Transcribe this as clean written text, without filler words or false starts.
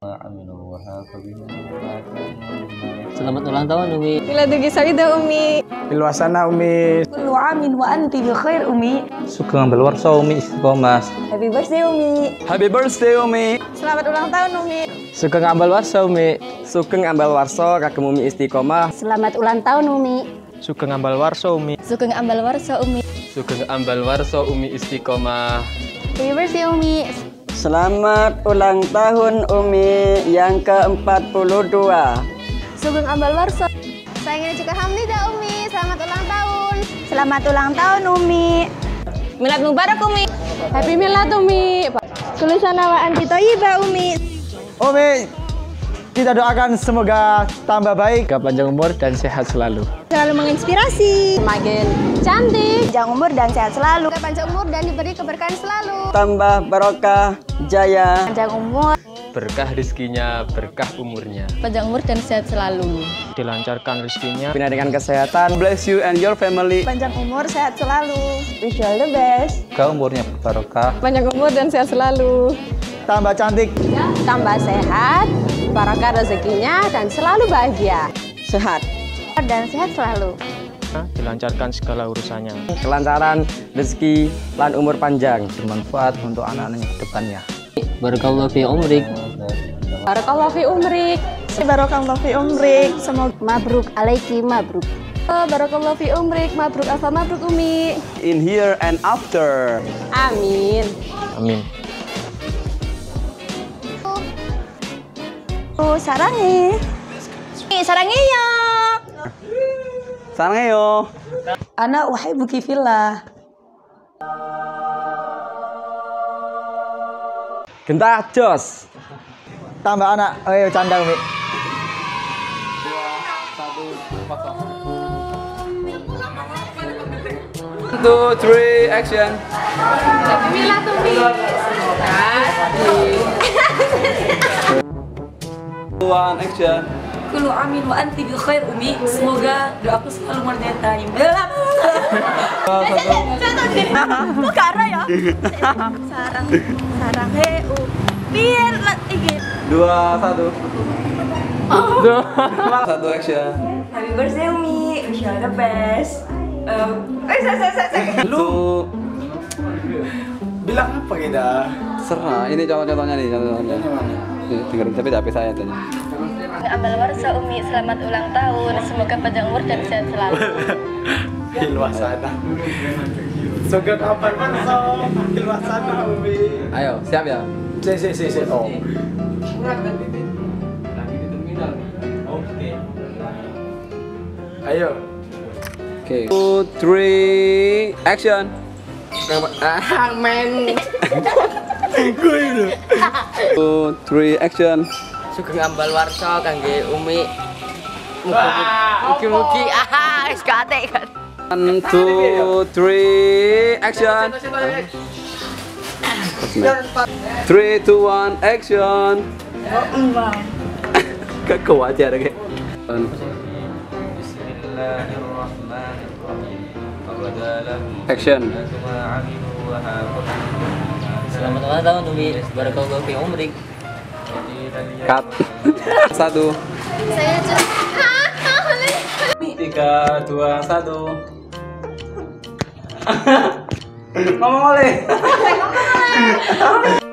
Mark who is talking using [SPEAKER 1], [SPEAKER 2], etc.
[SPEAKER 1] Selamat ulang tahun Umi.
[SPEAKER 2] Miladugi Sawida Umi.
[SPEAKER 3] Bilwasana Umi.
[SPEAKER 2] Kullu amin wa anti bi khair Umi.
[SPEAKER 4] Sugeng ambal warsa Umi istiqomah.
[SPEAKER 2] Happy birthday Umi.
[SPEAKER 3] Happy birthday Umi.
[SPEAKER 2] Selamat ulang tahun Umi.
[SPEAKER 3] Sugeng ambal warsa Umi. Sugeng ambal warsa kagem Umi istiqomah.
[SPEAKER 5] Selamat ulang tahun Umi.
[SPEAKER 4] Sugeng ambal warsa Umi.
[SPEAKER 5] Sugeng ambal warsa Umi.
[SPEAKER 1] Sugeng ambal warsa Umi istiqomah.
[SPEAKER 5] Happy birthday Umi.
[SPEAKER 3] Selamat ulang tahun Umi yang ke-42.
[SPEAKER 5] Sugeng ambal warsa.
[SPEAKER 2] Sayangnya juga Hamnida Umi. Selamat ulang tahun.
[SPEAKER 5] Selamat ulang tahun Umi.
[SPEAKER 2] Milad Mubarak Umi.
[SPEAKER 5] Happy Milad Umi. Kullu sana wa anti thayyibah Umi.
[SPEAKER 3] Umi, kita doakan semoga tambah baik,
[SPEAKER 4] Panjang umur dan sehat selalu.
[SPEAKER 5] Selalu menginspirasi.
[SPEAKER 2] Semakin cantik.
[SPEAKER 5] Panjang umur dan sehat selalu.
[SPEAKER 2] Panjang umur dan diberi keberkahan selalu.
[SPEAKER 3] tambah barokah, jaya.
[SPEAKER 5] Panjang umur.
[SPEAKER 1] Berkah rezekinya, berkah umurnya.
[SPEAKER 5] Panjang umur dan sehat selalu.
[SPEAKER 4] Dilancarkan rezekinya.
[SPEAKER 3] Bina dengan kesehatan. Bless you and your family.
[SPEAKER 5] Panjang umur sehat selalu. Wish you all the best.
[SPEAKER 4] Semoga umurnya berbarokah.
[SPEAKER 2] Panjang umur dan sehat selalu.
[SPEAKER 3] Tambah cantik.
[SPEAKER 2] Tambah sehat, barokah rezekinya dan selalu bahagia.
[SPEAKER 3] Sehat.
[SPEAKER 5] Dan sehat selalu.
[SPEAKER 4] Dilancarkan segala urusannya.
[SPEAKER 3] Kelancaran, rezeki, lan umur panjang.
[SPEAKER 4] Bermanfaat untuk anak-anaknya ke depannya.
[SPEAKER 1] Barakallahu fi umrik.
[SPEAKER 2] Barakallahu fi umrik.
[SPEAKER 5] Barakallahu fi umrik. Semoga mabruk alaiki mabruk.
[SPEAKER 2] Barakallahu fi umrik. Mabruk alfa mabruk Umi.
[SPEAKER 3] In here and after.
[SPEAKER 2] Amin.
[SPEAKER 4] Amin.
[SPEAKER 5] Sarangi. Sarangi ya.
[SPEAKER 3] Sangeyo.
[SPEAKER 5] Ana uhibbuki fillah.
[SPEAKER 3] Gentah jos. Tambah anak. Ayo canda Umi. 1, 2, 3, action.
[SPEAKER 2] Happy Milad Umi.
[SPEAKER 3] One, action.
[SPEAKER 6] Kullu amin wa anti bi khair Umi. Semoga doaku selalu menyertai.
[SPEAKER 5] Bukan ya. Sarang heu. Biar iki.
[SPEAKER 3] 2, 1. 1, action.
[SPEAKER 6] Happy birthday Umi. Wish you all the best.
[SPEAKER 3] Lu bilang apa kita? Serah. Ini contoh-contohnya nih, contoh-contohnya. Dengerin tapi HP saya tanya.
[SPEAKER 5] Ambal warsa Umi, selamat ulang tahun. Semoga panjang umur dan sehat selalu.
[SPEAKER 3] Hilwasana. Semoga kapan masuk Hilwasana Umi. Ayo, siap ya? Si. Oh. Ayo. Oke. 2, 3, action. Men. Gue itu. 2, 3, action.
[SPEAKER 1] Sugeng ambal warsa kangge Umi. Mugi-mugi wis kate kan.
[SPEAKER 3] 1, 2, 3, action. 3, 2, 1, action. Kau aja kayak. Action.
[SPEAKER 1] Selamat ulang tahun Umi. Barakallahu fi umrik.
[SPEAKER 3] Cut. 1.
[SPEAKER 2] Saya
[SPEAKER 3] 3, 2, 1. Ngomong oleh.